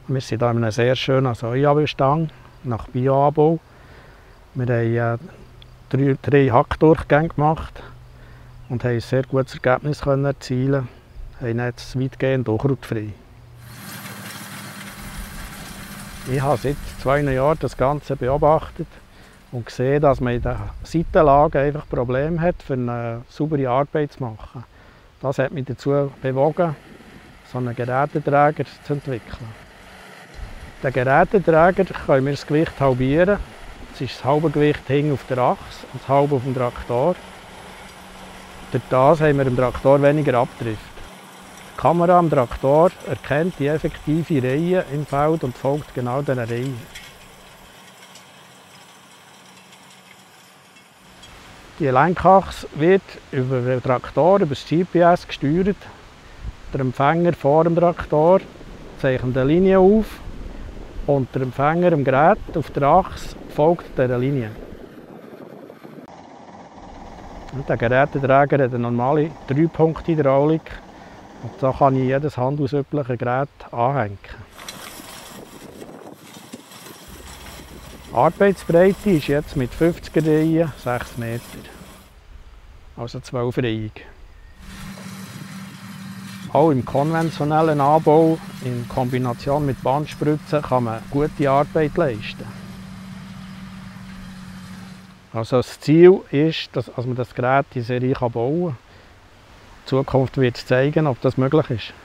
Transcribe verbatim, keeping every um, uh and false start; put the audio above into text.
Wir sind hier in einem sehr schönen Sojabestand nach Bioanbau. Wir haben äh, drei, drei Hackdurchgänge gemacht und haben ein sehr gutes Ergebnis können erzielen. Wir haben jetzt weitgehend unkrautfrei. Ich habe seit zwei Jahren das Ganze beobachtet und gesehen, dass man in der Seitenlage einfach Probleme hat, für eine saubere Arbeit zu machen. Das hat mich dazu bewogen, so einen Geräteträger zu entwickeln. Den Geräteträger können wir das Gewicht halbieren. Das ist das halbe Gewicht hinten auf der Achse und das halbe auf dem Traktor. Durch das haben wir im Traktor weniger Abdrift. Die Kamera am Traktor erkennt die effektive Reihe im Feld und folgt genau dieser Reihe. Die Lenkachse wird über den Traktor, über das G P S gesteuert. Der Empfänger vor dem Traktor zeichnet eine Linie auf und der Empfänger im Gerät auf der Achse folgt dieser Linie. Und der Geräteträger hat eine normale drei Punkt Hydraulik und da kann ich jedes handelsübliche Gerät anhängen. Die Arbeitsbreite ist jetzt mit fünfziger Reihen sechs Meter, also zwölf Reihig. Auch im konventionellen Anbau in Kombination mit Bandspritzen kann man gute Arbeit leisten. Also das Ziel ist, dass man das Gerät in Serie bauen kann. Die Zukunft wird zeigen, ob das möglich ist.